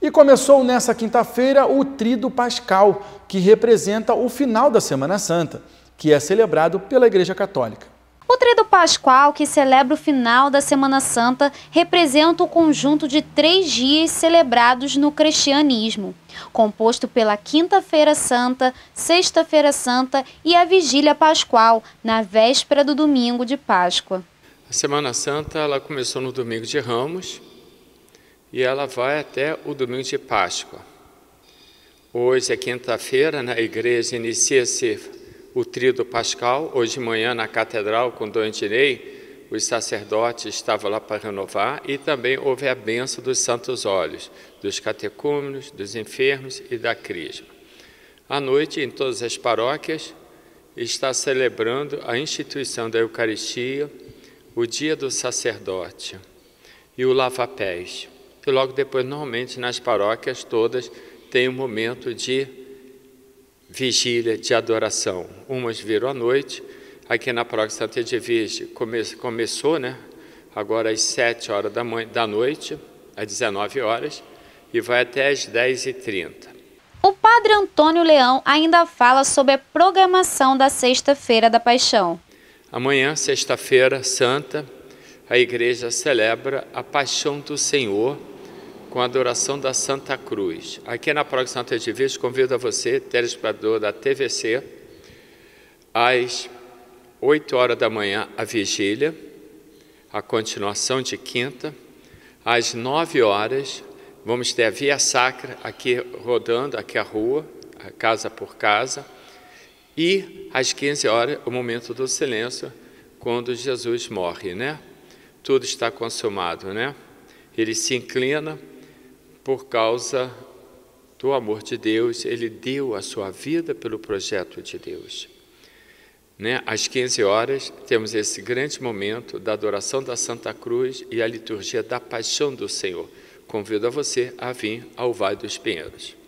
E começou nessa quinta-feira o Tríduo Pascal, que representa o final da Semana Santa, que é celebrado pela Igreja Católica. O Tríduo Pascal, que celebra o final da Semana Santa, representa o conjunto de 3 dias celebrados no cristianismo, composto pela Quinta-feira Santa, Sexta-feira Santa e a Vigília Pascual, na véspera do domingo de Páscoa. A Semana Santa ela começou no domingo de Ramos e ela vai até o domingo de Páscoa. Hoje é quinta-feira, na igreja inicia-se o Tríduo Pascal. Hoje de manhã na catedral com Dom Ednei, os sacerdotes estavam lá para renovar e também houve a bênção dos santos óleos, dos catecúmenos, dos enfermos e da crisma. À noite, em todas as paróquias, está celebrando a instituição da Eucaristia, o dia do sacerdote e o lava-pés. E logo depois, normalmente, nas paróquias todas, tem um momento de vigília, de adoração. Umas viram à noite, aqui na paróquia Santa Edvige começou, agora às 7 horas da noite, às 19 horas, e vai até às 10h30. O padre Antônio Leão ainda fala sobre a programação da Sexta-feira da Paixão. Amanhã, Sexta-feira Santa, a igreja celebra a Paixão do Senhor com a adoração da Santa Cruz. Aqui na paróquia Santa Edvige, convido a você, telespectador da TVC, às 8 horas da manhã, a vigília, a continuação de quinta. Às 9 horas, vamos ter a Via Sacra aqui rodando, aqui a rua, casa por casa. E às 15 horas, o momento do silêncio, quando Jesus morre, Tudo está consumado, Ele se inclina por causa do amor de Deus, ele deu a sua vida pelo projeto de Deus. Às 15 horas, temos esse grande momento da adoração da Santa Cruz e a liturgia da Paixão do Senhor. Convido a você a vir ao Vale dos Pinheiros.